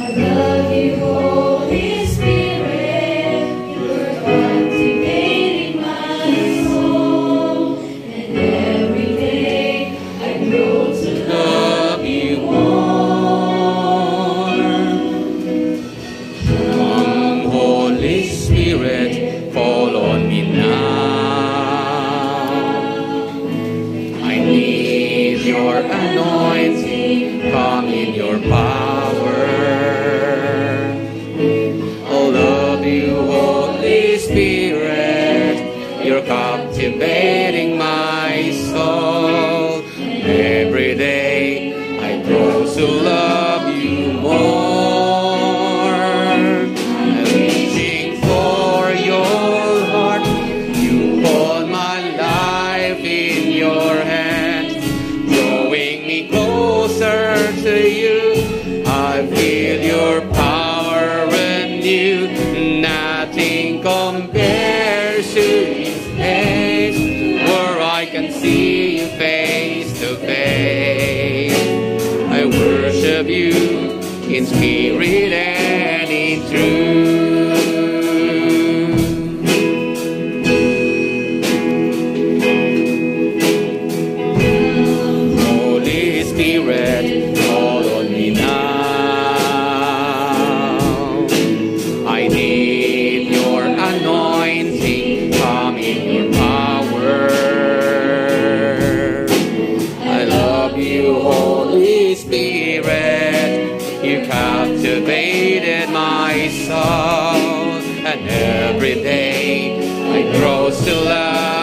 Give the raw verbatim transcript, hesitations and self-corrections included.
Captivating my soul. Every day I grow to love you more. I'm reaching for your heart. You hold my life in your hands, drawing me closer to you. I feel your power anew. Nothing compares to you. Where I can see you face to face. I worship you in spirit and in truth. Holy Spirit, fall on me now. I need your anointing. Come in your Holy Spirit, you captivated my soul, and every day I grow to love